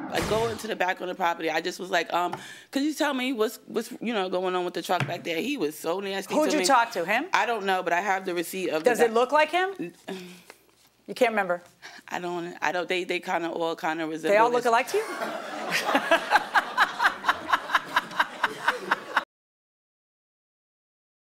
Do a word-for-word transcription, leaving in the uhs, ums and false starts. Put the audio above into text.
like go into the back on the property. I just was like, um, could you tell me what's what's you know going on with the truck back there? He was so nasty. Who'd to you me. talk to? Him? I don't know, but I have the receipt of. Does the it look like him? You can't remember. I don't. I don't. They they kind of all kind of resemble. They all look this. alike to you?